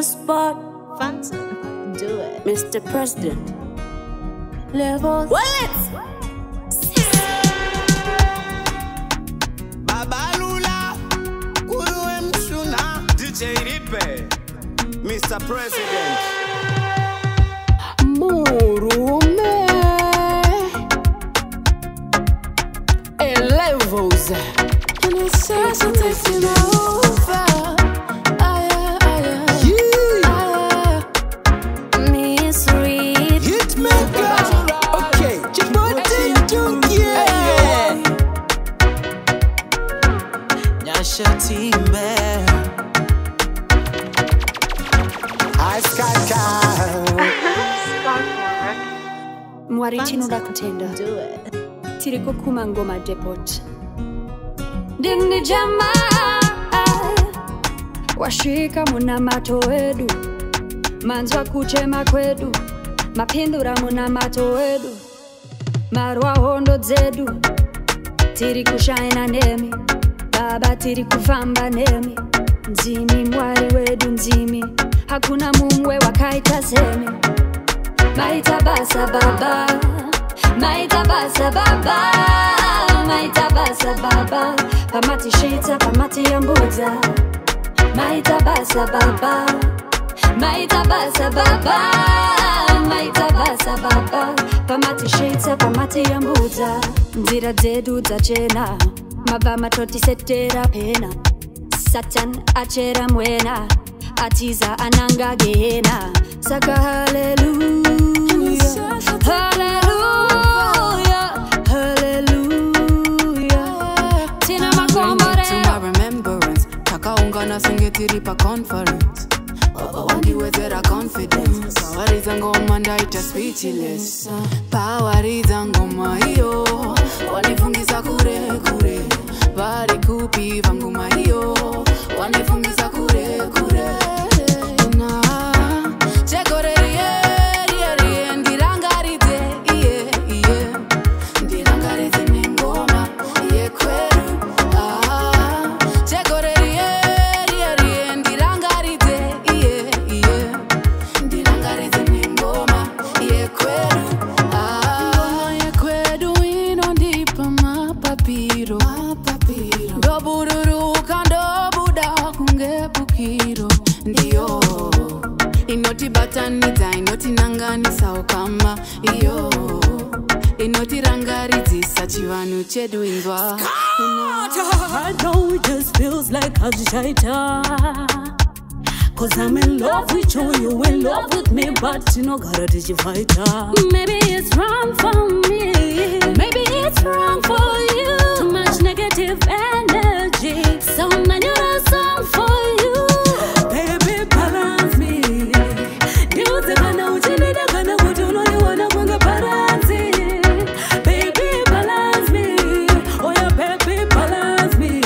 spot. Phantom, do it. Mr. President. Levels. Bullets! Babalula, Kuru Mshuna, DJ Ripe, Mr. President. Murume. Levels. And it says I'm taking over. Miss Reed. Hitmaker. Okay, Nyasha Timbe. Mwari chino rakutenda. Do it. Tiriko kumangoma depot. Dingni jama. Washika muna mato edu. Manzwa kuchema kwedu. Mapindura muna mato edu. Marwa hondo zedu. Tiri kushaina nemi. Baba tiri kufamba nemi. Nzimi mwari wedu nzimi. Hakuna mumwe wakaita semi. Maita basa baba. Maita basa baba. Maita basa baba. Pamati shita pamati yambuza. Maita basa baba. Maita basa baba. Maita basa baba. Pamati shita pamati yambuza. Nzira zedu za chena. Mava matoti setera pena. Satan achera mwena. Atiza ananga gena. Saka hallelujah. Hallelujah. Hallelujah. Tina makombare. To my remembrance. Taka ungana singetiripa conference. Baba wangi wezera confidence. Power izangoma ndaita speechless. Power izangoma hiyo. Wanifungiza kure kure. Bari kupi vanguma hiyo. Wanifungiza kure kure. Na chekore rie ndirangarite iye iye. Ndirangarite nengoma iye kweru. Chekore rie ndirangarite iye iye. Ndirangarite nengoma iye kweru. Ngoma iye kweru ino ndipa mapapiro. Ndobururuka ndobuda kungebukiro. Ndiyo inoti batanidza inoti nanganisa ukama. Iyo inoti rangaridzisa chivanhu chedu inzwa. I know it just feels like Ajita. Cause I'm in love with you, you in love with me, but you know gotta teach you fighter. Maybe it's wrong for me, maybe it's wrong for you. Too much negative energy, so I need a song for you. Baby, balance me. You the gonna uchini the gonna kutuno you wanna kunga balance. Baby, balance me. Oh yeah, baby, balance me.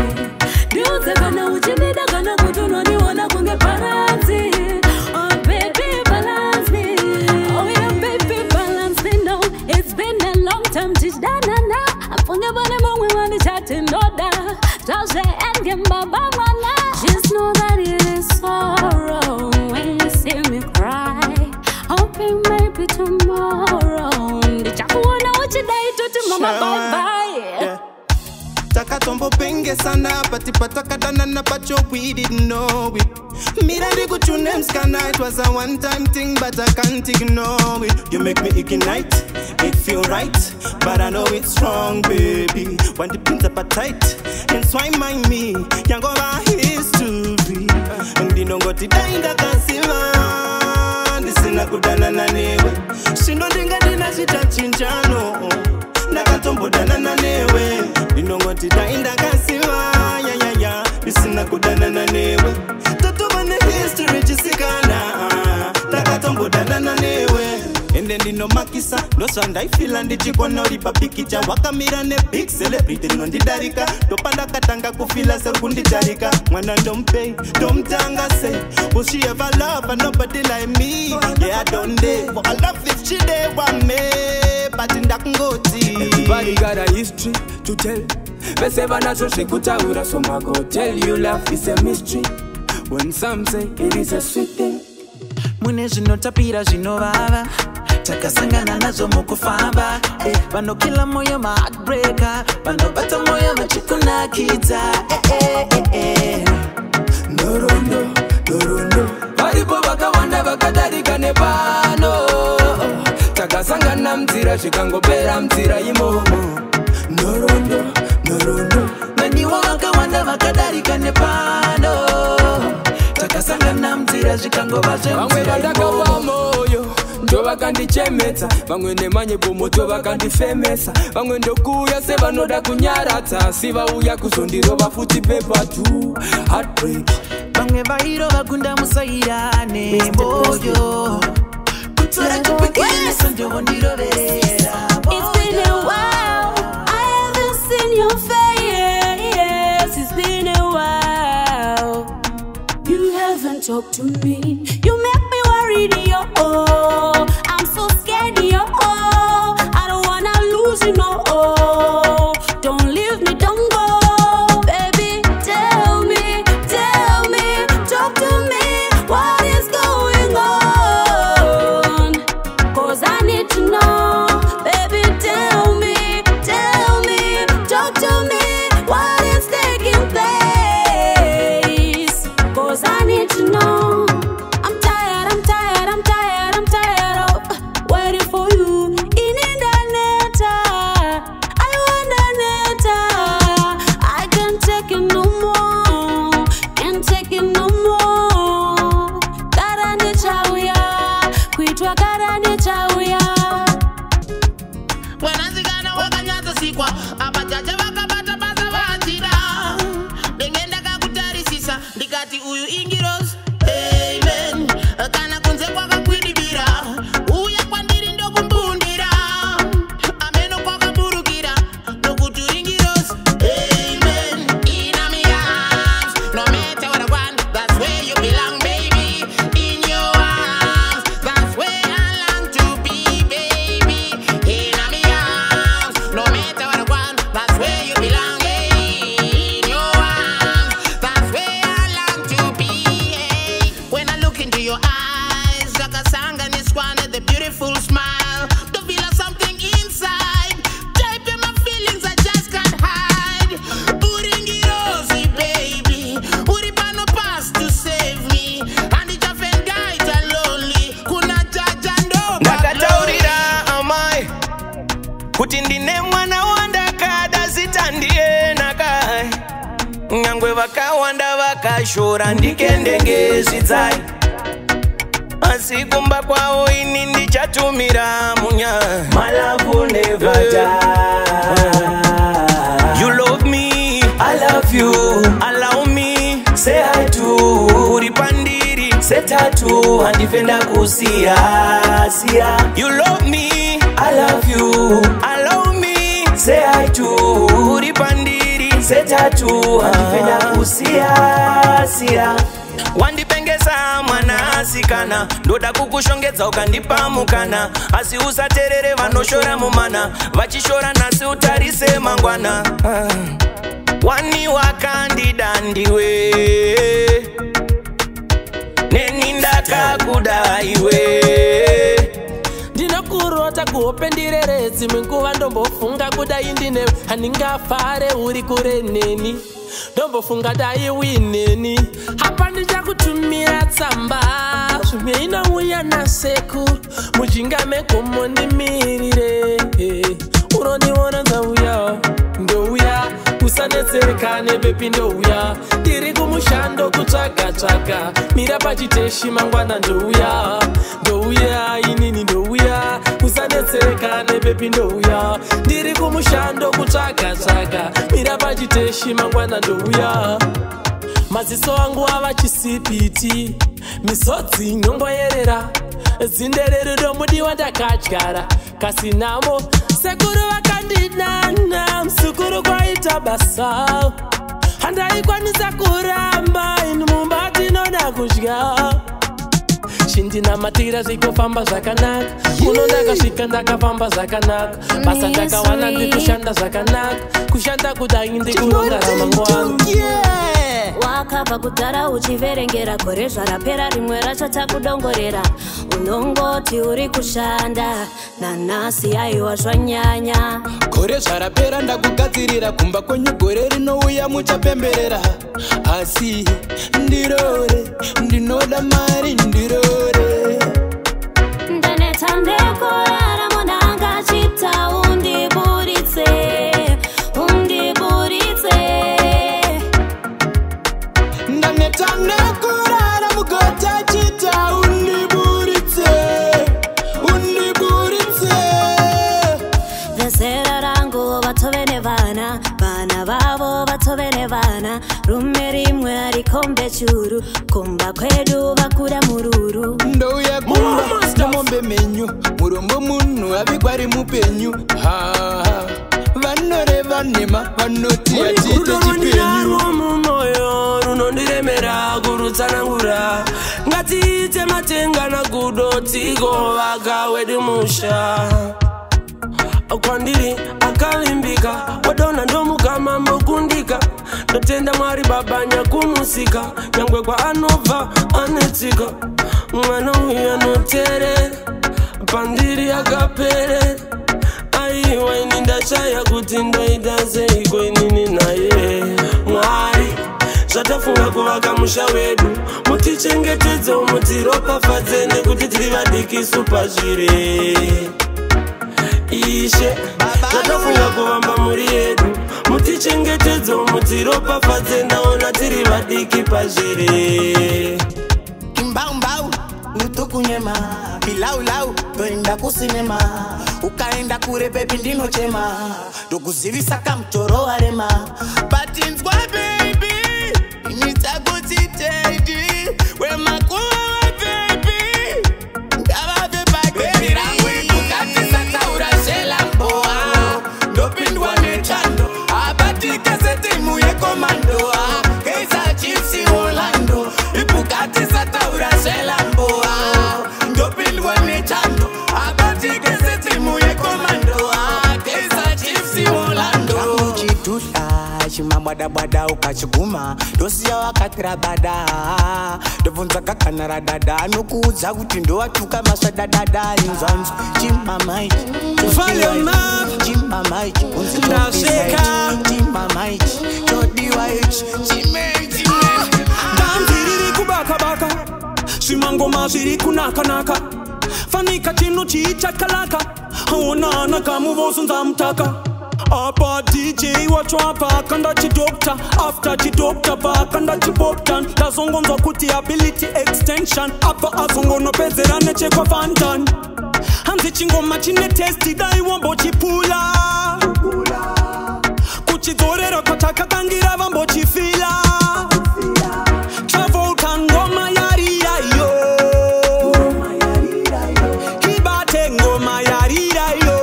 You the gonna uchini the gonna kutuno you wanna kunga balance. Oh baby, balance me. Oh yeah, baby, balance me. No, it's been a long time since that na. I'm forgetting when we want to chat in order. Just and get my bangana. Just know that it is sorrow when you see me cry. Hoping maybe tomorrow. The jack wanna watch it die to mama bye bye. Taka tombo penge sana, pati pataka danana pacho we didn't know it. Mira di kuchune mskana, it was a one-time thing, but I can't ignore it. You make me ignite, it feel right, but I know it's wrong, baby. When the pins up are tight, and swine mind me, young over history. And you know what it ain't kasiva. This is not good na newe. She no dinga dina shita chinchano. Nakatombo danana newe. You know what it ain't kasiva. Yeah. This is not good na newe. Toto bane history jisikana. Nakatombo danana newe. And then no makisa, no sound I feel and the chiko no ripa pikicha. Wakamira ne big celebrity no didarika. Topanda katanga kufila serundi jarika. Mwana don't pay, don't tanga say. Will she ever love and nobody like me? Yeah, I don't dare. For I love if she dey want me. But in that ngoti. Everybody got a history to tell. Veseva nacho shikuta ura so go tell you life is a mystery. when some say it is a sweet thing. Mune zvinotapira zvinovava takasangana nazo mukufamba vano kila moyo ma heartbreaker vanobata moyo vachikunakidza Norondo, norondo varipo vakawanda vakadarika nepano takasangana mzira zvikangopera mzira imomo Norondo, norondo naniwo vakawanda vakadarika nepano takasangana mzira zvikangova vamwe vandakapa moyo ndo vakandichemeta vamwe nemanye pomoto vakandifemesa vamwe ndokuya sevanoda kunyaradza asi vauya kuzondirova futi pepa tu heartbreak vamwe vairova kunda musairane moyo kutora chipikiriso ndovondiroverera. It's been a while, I haven't seen your face. It's been a while, you haven't talked to me. You make me worried, yo. I'm so scared, yo. I don't wanna lose you, no. Don't leave me, don't go. Baby, tell me, talk to me. What is going on? 'Cause I need to know. Baby, tell me, talk to me. What is taking place? 'Cause I need to know. I'm tired of waiting for you in internet. I wonder neta. I can't take it no more. Karani chauya, kuitwa karani chauya. Wanazigana wakanyaza sikwa abajaje vakabata basa vachira dengenda kakutarisisa ndikati uyu ingiros amen kana kunze kwakakwidibira uya kwandiri ndokumbundira ameno kwakaburukira nokuti ingiros amen ina mi arms no matter what I want that's where you belong baby in your arms that's where I long to be baby ina mi arms no matter what I want that's where you belong in your arms that's where I long to be when I look into your eyes Zakasanga Niswana the beautiful smile the feel of something inside type in my feelings I just can't hide Uringirosi baby Uripano pass to save me and it often died lonely kuna jaja ndo ndakataurira amai kuti ndine mwana wandakada zita ndiye nakai nyangwe vakawanda vakashora ndikendengezvidzai asi kumba kwavo ini ndichatumira munya My love will never die. You love me, I love you. Allow me, say hi to uri pandiri setatu handifenda kusia sia. You love me, I love you. Allow me, say hi to uri pandiri setatu handifenda kusia sia. Wandipengesa mwana asikana ndoda kukushongedza ukandipa mukana asi usaterere vanoshora mumana vachishora nasi utarise mangwana wani wakandida ndiwe neni ndakakuda iwe ndinokurota kuhope ndirere dzimwe nguva ndombofunga kudai ndine handingafare uri kure neni ndombofunga dai wineni hapa ndichakutumira tsamba zvimwe inouya naseku mujinga megomo ndimirire unondiona ndouya usanetserekane bepi ndouya ndiri kumushando kutsvaga mira pachiteshi mangwana ndouya inini ndouya usanetserekane bepi ndouya ndiri kumushando kutsvaga mira pachiteshi mangwana ndouya maziso angu ava chisipiti misodzi nyongoyerera zinderero romudiwa ndakadyara kasinamo sekuru vakandinana msukuru kwaita basa handaikwanisa kuramba ini mumba tinoda kudya kundinamatira zvikofamba zvakanaka kuno ndakasvika ndakafamba zvakanaka basa ndakawana ndikushanda zvakanaka kushanda kudai ndikuronga ramangwana wakabva kudhara uchiverengera gore zvarapera rimwe racho takudongorera unongoti uri kushanda nanhasi aiwa zvanyanya gore zvarapera ndakugadzirira kumba kwenyu gore rinouya muchapemberera asi ndirore ndinoda mari ndirore ndaneta ndekorara munanga chita undiburitse ndaneta ndekorara mugota chita undiburitse vezera rangu vatove nevana vana vavo vatove nevana rume rimwe arikombe churu kumba kwedu vakura mururu ndouya kumba namombe menyu murombo munhu avigwa rimupenyu vanoreva nhema vanoti atite chipenyu mumoyo runondiremera kurutsanangura ngatiite matenga nagudo tigovaka wedu musha kwandiri akavimbika wadona ndomukama mbokundika ndotenda mwari babanya kumusika nyangwe kwa anobva anetsika mwana uyu anoterera pandiri akaperera aiwa ini ndachaya kuti ndoita seiko inini naye mwari zvatafunga kuvaka musha wedu mutichengetedze mutiropafadze nekuti tiri vadikisu pazvire ishe zvatafunga kuvamba muri yedu mutichengetedze mutiropafadze ndaona tiri vadiki pazvire imbaumbau nutukunyema bilaulau toenda kusinema ukaenda kure pepi ndinochema ndokuzivisa kamtoro warema batinzwa baby nitakuchitedi wemakuwa baby ngavave bageri rangu ikukatisasaura shelamboa ndopindwa nechando abatikasetimu yekomando keisa chipsi Orlando ikukatisasaura shelamboa ndopindwa nechando abatikasetimu yekomando keisa chipsi Orlando chimabwadabwada ukachiguma ndosiya wakatira bada ndobvunza kakanara dada anokuudza kuti ndowatuka maswadadada inzvanzi chimamaichi chimamaichi chimamaichi chodiwa ichi chimechi ndamviriri kubakabaka zvimangoma zviri kunakanaka fanika chino chichakalaka onana kamuvozunza mutaka apa DJ wacho apa kanda chidokta after chidokta pa kanda chipoptan ndazongonzwa kuti ability extension apa azongonopedzera nechekwa fantan hanzi chingoma chine testi dai wambochipula kuchidzorera kwatakakangira vambochifila Travolta ngoma yarirayo ibate ngoma yarirayo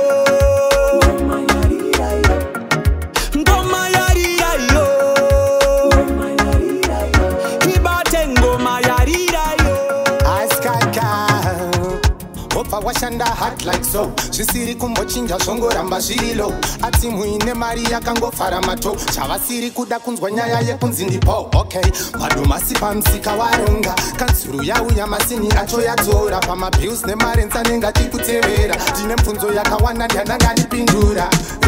washanda hot like so zvisiri kumbochinja zvongoramba zvirilo ati muine mari yakangofara mato chavasiri kuda kunzwa nyaya yekunzi ndipo okay madomasi pamusika waronga kanzuru yauya masini acho yadzora pamabhills nemarenzi anenge achikutevera ndine mibvunzo yakawanda ndiananganipindura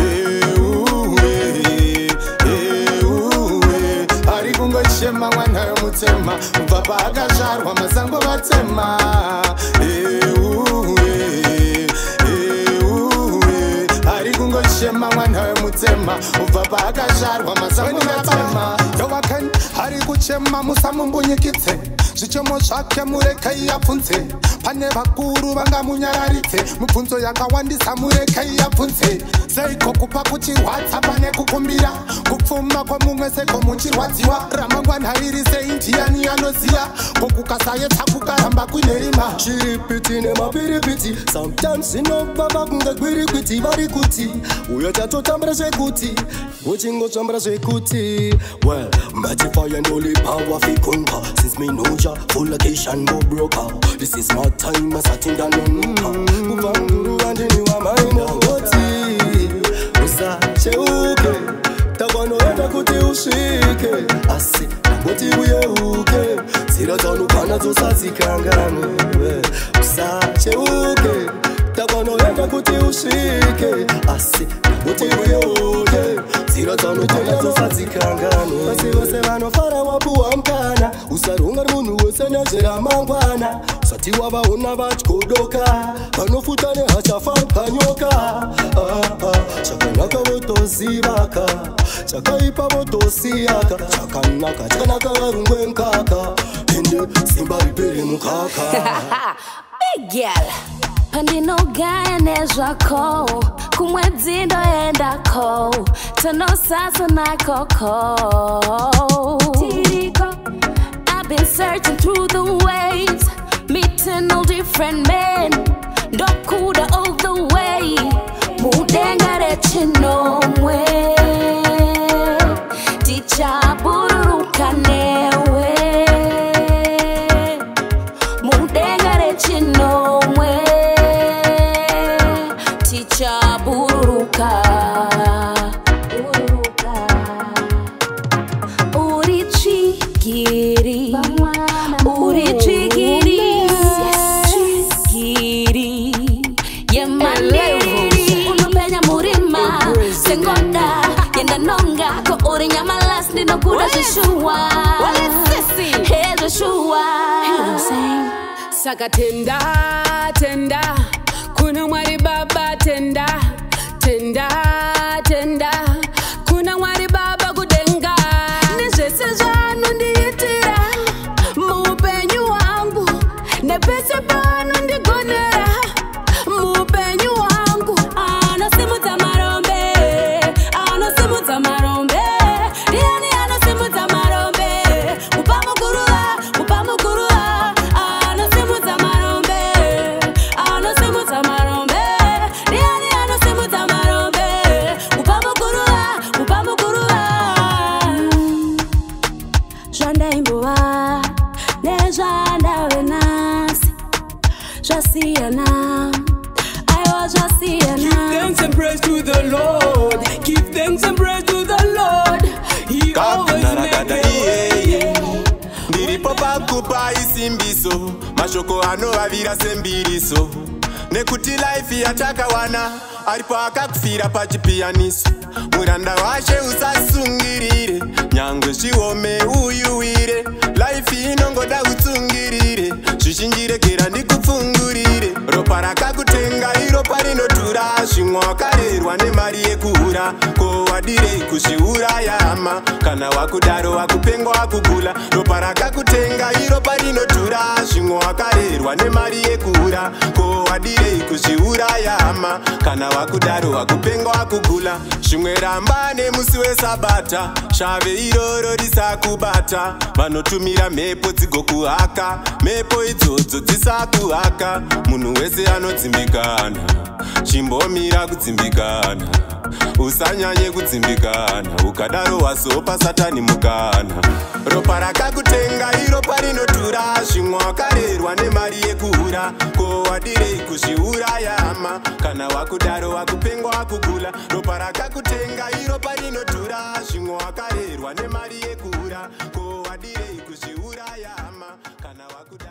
ari kungochema mwana wemutema kubva paakazvarwa masango vatema ari kungochema mwana wemutema ubva paakazvarwa masango vatema yowakani ari kuchema musamumbunyikidzei zvichemo zvake murekei yapfunze pane vakuru vangamunyararidze mibvunzo yakawandisa murekei yapfunze seiko kupa kuchirwadza pane kukumbira kupfuma kwamumwe seko muchirwadziwa ramangwana riri sei ndiani anoziya kokukasayetsa kukaramba kunerima chiripiti nemapiripiti sometimes zvinobaba kunge gwirikwiti vari kuti uyo tatotambira zvekuti uchingotsvambira zvekuti well matifaya ndolipawa fikunka since me noja full location go broker this is my time asatindanonka kuvanguru vandiniwa mainongoti usacheuke takwanoenda kuti usvike asi nangoti uyeuke zira dzanokwana dzosadzikangane usacheuke takwanoenda kuti usvike asi nangoti uyeuke zira dzanokwana dzosadzikangane asi vose vanofara wapuwa mukana usarunga munhu wese nezveramangwana usati wavaona vatyodoka vanofuta nehachafampanyoka chakanaka votozivaka chakaipa votosiyaka chakanaka varungwe mkaka ende simba ripere mukaka Big girl pandinogaya nezvako kumwedzi ndoendako tonosasa nakoko I've been searching through the waves meeting all different men ndokuda all the way mudenga rechinomwe tichabururuka newe mudenga rechinomwe tichabururuka uri chigiri uri chigiri chigiri yemaneri unopenya murima sengoda yenda nonga ko uri nyamalas ndinokuda zvishuwa hezvishuwa saka tenda tenda kuna mwari baba tenda tenda tenda kuna mwari baba kudenga nezvese zvanondiitira muupenyu wangu nepese panondigonera muupenyu wangu anosimudza marombe anosimudza marombe ndiani anosimudza marombe upamukurura anosimudza marombe anosimudza marombe ndiani anosimudza marombe upamukurura zvandaimbowa nezvandave nasi zvasiyana aiwa zvasiyana Give thanks and praise to the Lord. Give thanks and praise to the Lord. He always makes a way. Ndiripo pakupa isimbiso mashoko anovavira sembiriso nekuti life yatakawana aripo akakufira pachipiyaniso muranda washe usasungirire nyangwe zviome uyuwire life inongoda utsungirire zvichinjirekera ndikupfungurire ropa rakakutenga iropa rinotura zvimwe wakarerwa nemari yekuhura ko wadirei kuzviuraya hama kana wakudaro wakupengwa wakugula ropa rakakutenga iropa rinotura zvimwe wakarerwa nemari yekuhura ko wadirei kuzviuraya hama kana wakudaro wakupengwa wakugula zvimwe ramba nemusi wesabata shave iroro risakubata vanotumira mhepo dzigokuhaka mhepo idzodzo dzisakuhaka munhu wese anodzimbikana chimbomira kudzimbikana usanyanye kudzimbikana ukadaro wasopa satani mukana ropa rakakutenga iropa rinotura zvimwe wakarerwa nemari yekuhura ko wadirei kuzviuraya hama kana wakudaro wakupengwa wakugula ropa rakakutenga iropa rinotura zvimwe wakarerwa nemari yekuhura ko wadirei kuzviuraya hama kana wakudaro